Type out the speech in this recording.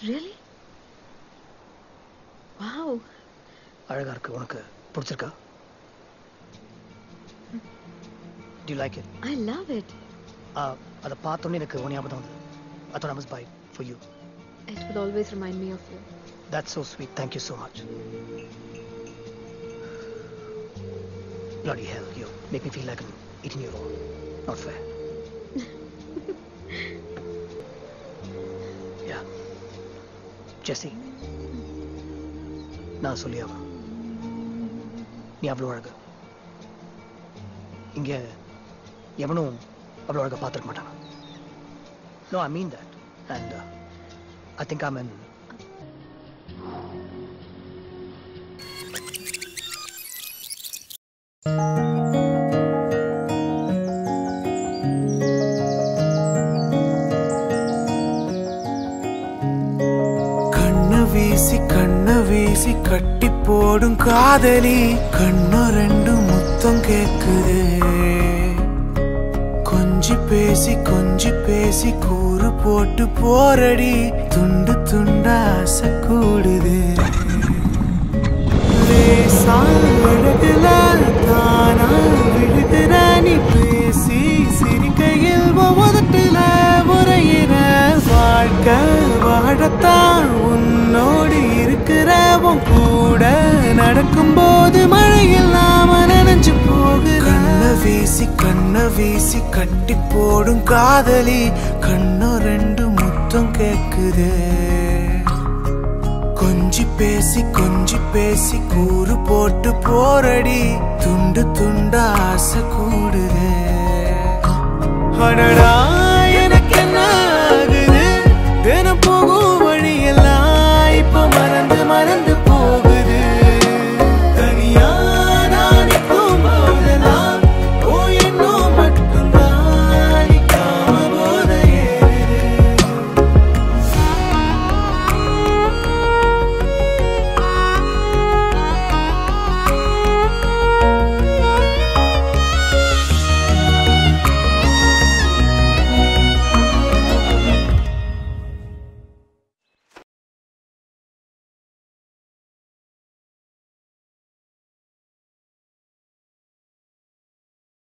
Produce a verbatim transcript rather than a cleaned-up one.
Really? Wow. அழகா இருக்கு. உனக்கு பிடிச்சிருக்கா? Do you like it? I love it. Uh, அதை பார்த்தோன்னே எனக்கு ஒரு ஞாபகம் வந்தது. I thought I must buy it for you. It will always remind me of you. That's so sweet. Thank you so much. Bloody hell, you make me feel like I'm eating you raw. Not fair. Yeah. Jessie. நான் சொல்லியாவா நீ அவ்வளோ அழகு இங்க எவனும் அவ்வளோ அழகா பார்த்துருக்க மாட்டாங்க. No, I mean that. And uh, I think I'm in. கண்ணு வீசி கண்ணு வீசி கட்டி போடும் காதலி கண்ணு ரெண்டு முத்தம் கேக்குது கொஞ்சி பேசி கொஞ்சி பேசி கூறு போட்டு போரடி துண்டு துண்டா ஆசை கூடுது லேசா அழகுல தானா விழுகிற நீ பேசி சிரிக்கையில் உதட்டுல முறையிற வாழ்க்கை வாழத்தான் உன்னோடு இருக்கிற உன் கூட நடக்கும்போது மழையில் நாம நினைஞ்சு போகிற கண்ண வீசி கண்ண வீசி கட்டி போடும் காதலி கண்ணு ரெண்டு முத்தம் கேக்குது கொஞ்சி பேசி கொஞ்சி பேசி கூறு போட்டு போரடி துண்டு துண்டா ஆசை கூடுது அடடா